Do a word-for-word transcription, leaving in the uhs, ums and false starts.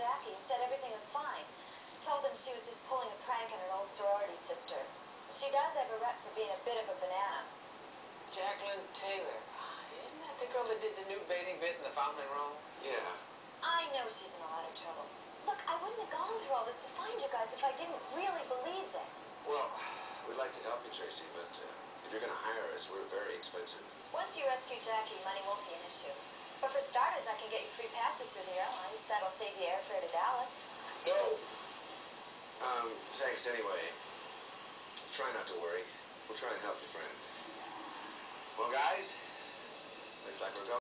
Jackie, who said everything was fine. Told them she was just pulling a prank on her old sorority sister. She does have a rep for being a bit of a banana. Jacqueline Taylor. Isn't that the girl that did the new baiting bit in the Fountain in Rome? Yeah. I know she's in a lot of trouble. Look, I wouldn't have gone through all this to find you guys if I didn't really believe this. Well, we'd like to help you, Tracy, but uh, if you're going to hire us, we're very expensive. Once you rescue Jackie, money won't be an issue. But for starters, I can get you free passes through the airlines. That'll save you airfare to Dallas. No. Um, thanks anyway. Try not to worry. We'll try and help you, friend. Well, guys, looks like we're going.